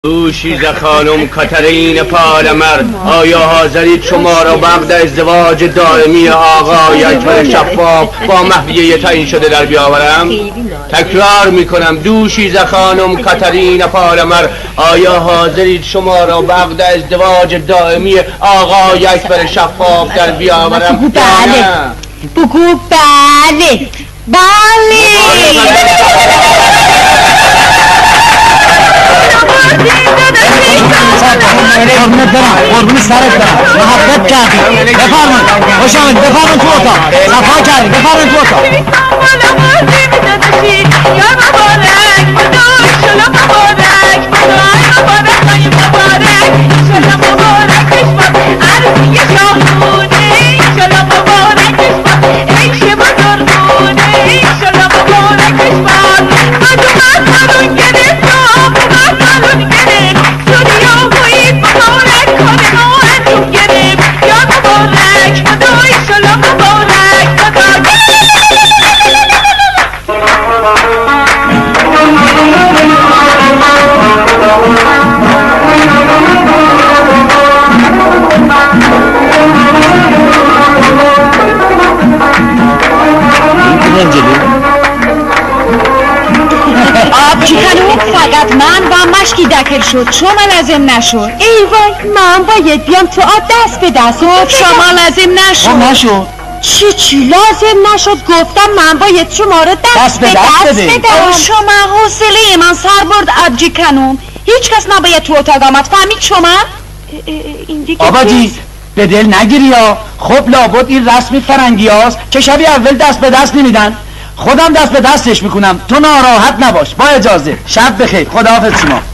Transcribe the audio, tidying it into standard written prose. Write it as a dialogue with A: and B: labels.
A: دوشیزه خانم کاترین پالمر، آیا حاضرید شما را وقت ازدواج دائمی آقای اکبر شفاف با مهریه تعیین شده در بیاورم؟ تکرار میکنم، دوشیزه خانم کاترین پالمر، آیا حاضرید شما را وقت ازدواج دائمی آقای اکبر شفاف در بیاورم؟
B: بله. بگو بله. بله.
C: قربون سرت برم، محبت کردی. بفرمایید خوش آمدید، بفرمایید تو اتاق. صفا کردید، بفرمایید تو اتاق.
B: فقط من با مشکی دکل شد، شما لازم نشد. ای وای، من باید بیام تو آب دست به دست. شما لازم نشد. چی لازم نشد؟ گفتم من باید شما رو دست به دست بدم. شما حوصله من سر برد آبجی کنون. هیچ کس نباید تو اتاق آمد، فهمید شما؟
C: آباجی به دل نگیری ها. خب لابد این رسمی فرنگی هاست که شبی اول دست به دست نمیدن. خودم دست به دستش میکنم، تو ناراحت نباش. با اجازه، شب بخیر، خداحافظ شما.